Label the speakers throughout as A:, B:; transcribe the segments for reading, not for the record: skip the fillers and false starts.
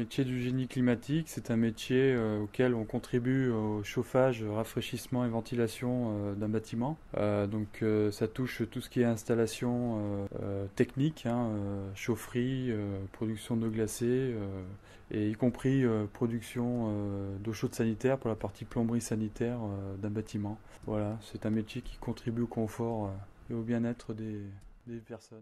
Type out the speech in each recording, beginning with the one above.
A: métier du génie climatique, c'est un métier auquel on contribue au chauffage, rafraîchissement et ventilation d'un bâtiment. Ça touche tout ce qui est installation technique, chaufferie, production d'eau glacée, et y compris production d'eau chaude sanitaire pour la partie plomberie sanitaire d'un bâtiment. Voilà, c'est un métier qui contribue au confort et au bien-être des personnes.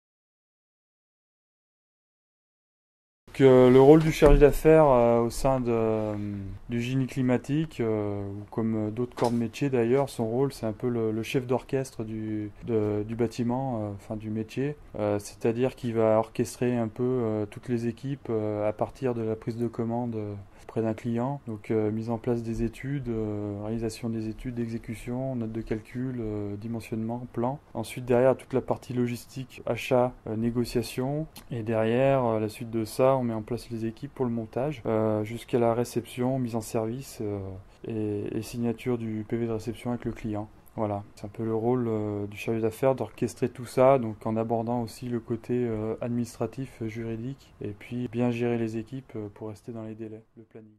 A: Le rôle du chargé d'affaires au sein du génie climatique, ou comme d'autres corps de métier d'ailleurs, son rôle c'est un peu le chef d'orchestre du bâtiment, enfin du métier. C'est-à-dire qu'il va orchestrer un peu toutes les équipes à partir de la prise de commande auprès d'un client. Donc mise en place des études, réalisation des études, d'exécution, notes de calcul, dimensionnement, plan. Ensuite derrière toute la partie logistique, achat, négociation. Et derrière, la suite de ça, on met en place les équipes pour le montage, jusqu'à la réception, mise en service et signature du PV de réception avec le client. Voilà, c'est un peu le rôle du chargé d'affaires d'orchestrer tout ça, donc en abordant aussi le côté administratif, juridique, et puis bien gérer les équipes pour rester dans les délais, le planning.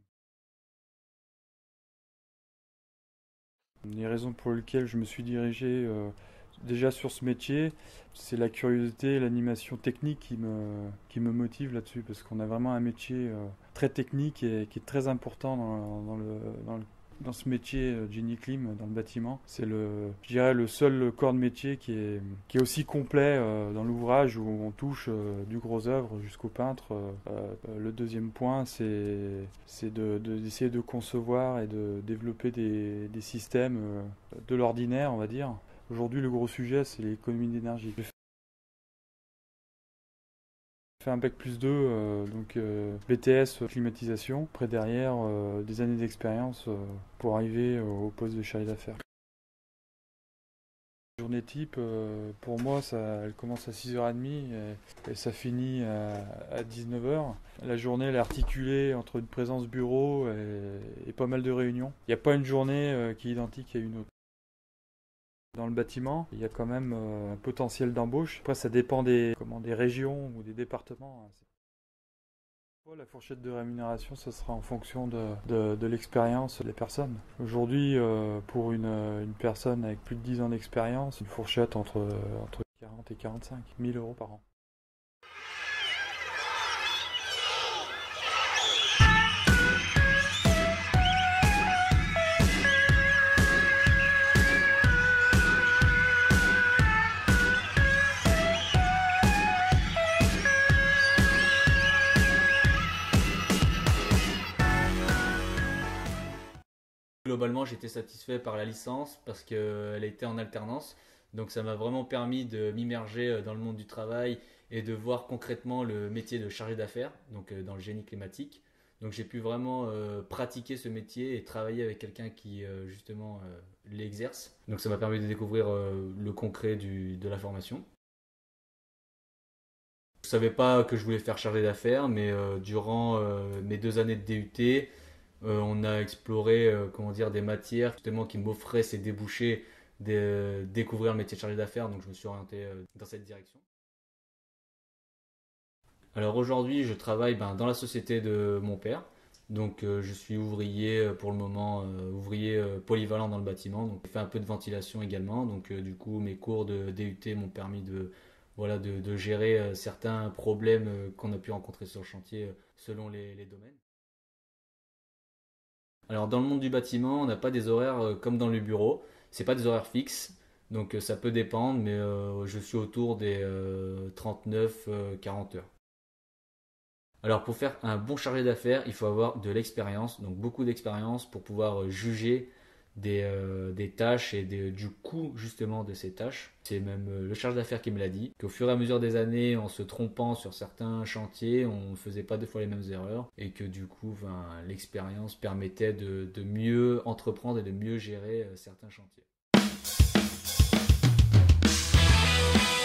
A: Les raisons pour lesquelles je me suis dirigé déjà sur ce métier, c'est la curiosité et l'animation technique qui me motive là-dessus, parce qu'on a vraiment un métier très technique et qui est très important dans ce métier Génie Clim, dans le bâtiment. C'est je dirais, le seul corps de métier qui est aussi complet dans l'ouvrage, où on touche du gros œuvre jusqu'au peintre. Le deuxième point, c'est d'essayer de concevoir et de développer des systèmes de l'ordinaire, on va dire. Aujourd'hui, le gros sujet, c'est l'économie d'énergie. J'ai fait un bac+2, BTS climatisation. Après, derrière, des années d'expérience pour arriver au poste de chargé d'affaires. La journée type, pour moi, elle commence à 6h30 et ça finit à 19h. La journée, elle est articulée entre une présence bureau et pas mal de réunions. Il n'y a pas une journée qui est identique à une autre. Dans le bâtiment, il y a quand même un potentiel d'embauche. Après, ça dépend des régions ou des départements. La fourchette de rémunération, ce sera en fonction de l'expérience des personnes. Aujourd'hui, pour une personne avec plus de 10 ans d'expérience, une fourchette entre 40 et 45 000 euros par an.
B: Globalement, j'étais satisfait par la licence parce qu'elle était en alternance. Donc ça m'a vraiment permis de m'immerger dans le monde du travail et de voir concrètement le métier de chargé d'affaires, donc dans le génie climatique. Donc j'ai pu vraiment pratiquer ce métier et travailler avec quelqu'un qui justement l'exerce. Donc ça m'a permis de découvrir le concret de la formation. Je ne savais pas que je voulais faire chargé d'affaires, mais durant mes 2 années de DUT, on a exploré comment dire, des matières justement qui m'offraient ces débouchés de découvrir le métier de chargé d'affaires, donc je me suis orienté dans cette direction. Alors aujourd'hui, je travaille dans la société de mon père, donc je suis ouvrier pour le moment, ouvrier polyvalent dans le bâtiment, donc je fais un peu de ventilation également, donc du coup mes cours de DUT m'ont permis de gérer certains problèmes qu'on a pu rencontrer sur le chantier selon les domaines. Alors dans le monde du bâtiment, on n'a pas des horaires comme dans le bureau. C'est pas des horaires fixes, donc ça peut dépendre, mais je suis autour des 39-40 heures. Alors pour faire un bon chargé d'affaires, il faut avoir de l'expérience, donc beaucoup d'expérience pour pouvoir juger des tâches et du coût justement de ces tâches. C'est même le chargé d'affaires qui me l'a dit, qu'au fur et à mesure des années, en se trompant sur certains chantiers, on ne faisait pas deux fois les mêmes erreurs et que du coup, l'expérience permettait de mieux entreprendre et de mieux gérer certains chantiers.